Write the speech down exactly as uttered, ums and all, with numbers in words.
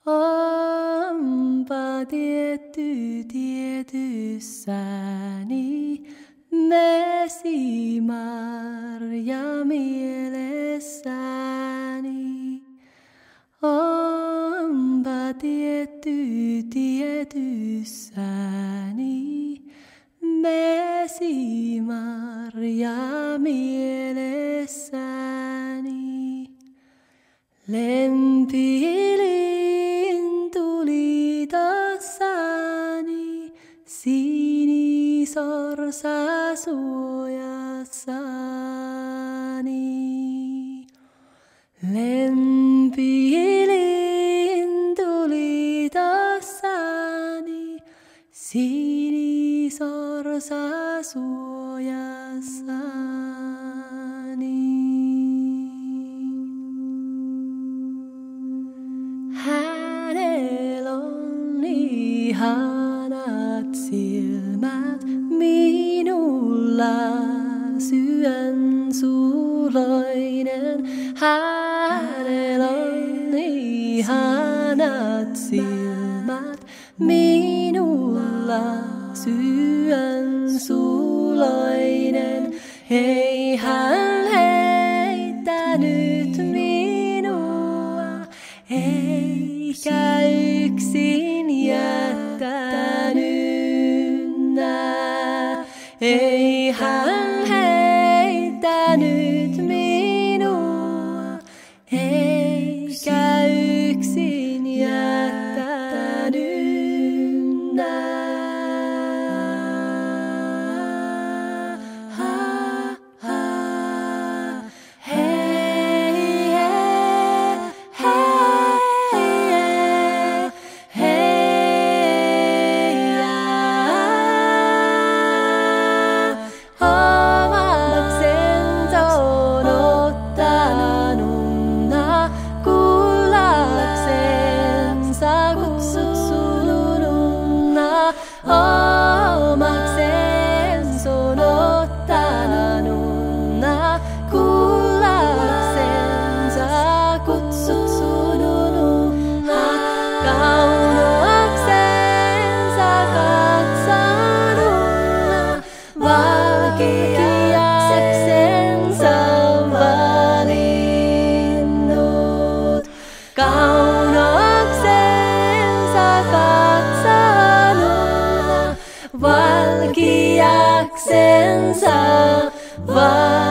Onpa tietty tietyssäni mesimarja mielessäni. Onpa tietty tietyssäni mesimarja mielessäni. Lempilintu liitossani, sinisorsa suojassani. Lempilintu liitossani, sinisorsa suojassani. Hänellä on ihanat silmät, minulla sydän suloinen. Hänellä on ihanat silmät, minulla sydän suloinen. Ei hän heittänyt minua, eikä yksin jättänyt nää. Ei hän heittänyt minua, eikä yksin jättänyt nää. Valkiaksensa valkiaksensa